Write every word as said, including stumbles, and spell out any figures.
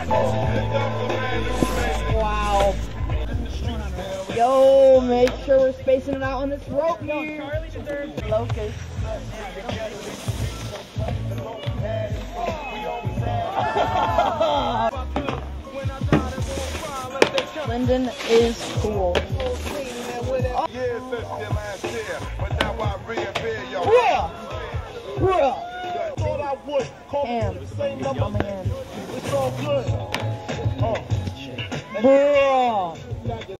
Wow. Yo, make sure we're spacing it out on this rope here. Locust. Lyndon is cool. Oh. Damn. Coming in. It's all good. Oh.